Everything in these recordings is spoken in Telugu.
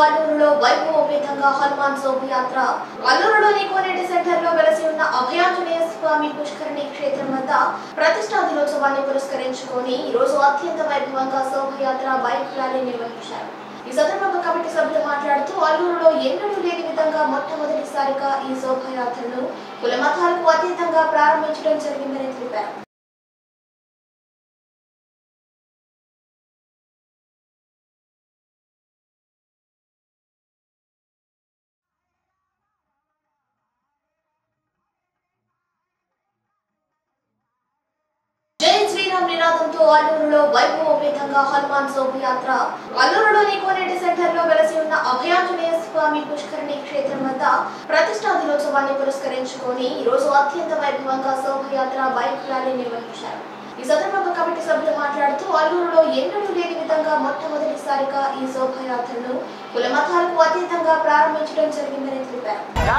అల్లూరులో వైభవోపేతంగా హనుమాన్ శోభయాత్ర అల్లూరులోని కోనేటి సెంటర్ లో వెలసి ఉన్న అభయాంజనేయ స్వామి పుష్కరిణి క్షేత్రం వద్ద ప్రతిష్టా దినోత్సవాన్ని పురస్కరించుకొని ఈ రోజు అత్యంత వైభవంగా శోభయాత్ర బైక్ ర్యాలీ నిర్వహించారు। ఈ సందర్భంగా కమిటీ సభ్యులు మాట్లాడుతూ అల్లూరులో ఎన్నడూ లేని విధంగా మొట్టమొదటిసారిగా ఈ శోభయాత్రను కుల మతాలకు అతీతంగా ప్రారంభించడం జరిగిందని తెలిపారు। జై శ్రీరామ్ నినాదంతో అల్లూరులో వైభవోపేతంగా హనుమాన్ శోభయాత్ర అల్లూరులోని కోనేటి సెంటర్ లో వెలసి ఉన్న అభయాంజనేయ స్వామి పుష్కరిణి క్షేత్రం వద్ద ప్రతిష్టా దినోత్సవాన్ని పురస్కరించుకొని ఈ రోజు అత్యంత వైభవంగా శోభయాత్ర బైక్ ర్యాలీ నిర్వహించారు। ఈ సందర్భంగా కమిటీ సభ్యులు మాట్లాడుతూ అల్లూరులో ఎన్నడూ లేని విధంగా మొట్టమొదటిసారిగా ఈ శోభయాత్రను కుల మతాలకు అతీతంగా ప్రారంభించడం జరిగిందని తెలిపారు।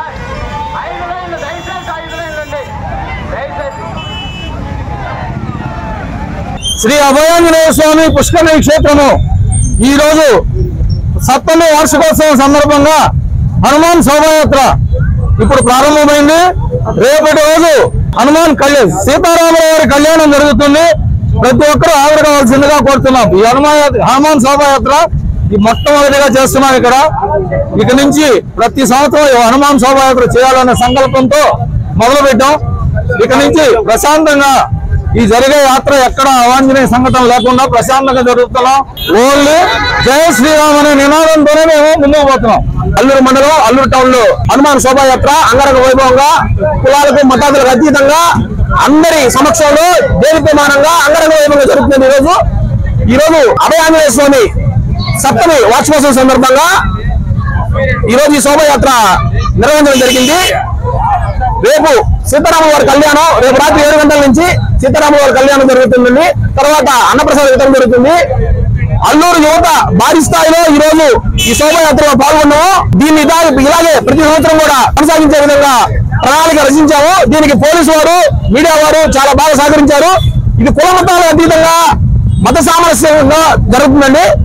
శ్రీ అభయాంజనేయ స్వామి పుష్కరిణి క్షేత్రము ఈ రోజు 7వ వార్షికోత్సవం సందర్భంగా హనుమాన్ శోభయాత్ర ఇప్పుడు ప్రారంభమైంది। రేపటి రోజు హనుమాన్ కళ్యాణ్ సీతారాముల వారి కళ్యాణం జరుగుతుంది। ప్రతి ఒక్కరూ హాజరు కావాల్సిందిగా కోరుతున్నాం। ఈ హనుమాన్ శోభయాత్ర మొట్టమొదటిగా చేస్తున్నాం ఇక్కడ। ఇక నుంచి ప్రతి సంవత్సరం హనుమాన్ శోభయాత్ర చేయాలనే సంకల్పంతో మొదలుపెట్టాం। ఇక నుంచి ప్రశాంతంగా ఈ జరిగే యాత్ర ఎక్కడ అవాంఛనీయ సంఘటన లేకుండా ప్రశాంతంగా జరుగుతున్నాం। ఓన్లీ జై శ్రీరామ్ అనే నినాదంతోనే మేము ముందుకు పోతున్నాం। అల్లూరు మండలం అల్లూరు టౌన్ లో హనుమాన్ శోభాయాత్ర అంగరంగ వైభవంగా కులాలకు మతాలకు అతీతంగా అందరి సమక్షంలో దేదీప్యమానంగా అంగరంగ వైభవంగా జరుగుతుంది। ఈ రోజు అభయాంజనేయ స్వామి 7వ వార్షికోత్సవం సందర్భంగా ఈ రోజు ఈ శోభాయాత్ర నిర్వహించడం జరిగింది। రేపు సీతారాముల వారి కళ్యాణం రేపు రాత్రి 7 గంటల నుంచి సీతారాముల వారి కళ్యాణం జరుగుతుందండి। తర్వాత అన్నప్రసాద వితరణ జరుగుతుంది। అల్లూరు యువత భారీ స్థాయిలో ఈ రోజు ఈ శోభయాత్రలో పాల్గొన్నాము। దీన్ని ఇలాగే ప్రతి సంవత్సరం కూడా కొనసాగించే విధంగా ప్రణాళిక రచించాము। దీనికి పోలీసు వారు మీడియా వారు చాలా బాగా సహకరించారు। ఇది కుల మతాలకు అతీతంగా మత సామరస్యంగా జరుగుతుందండి।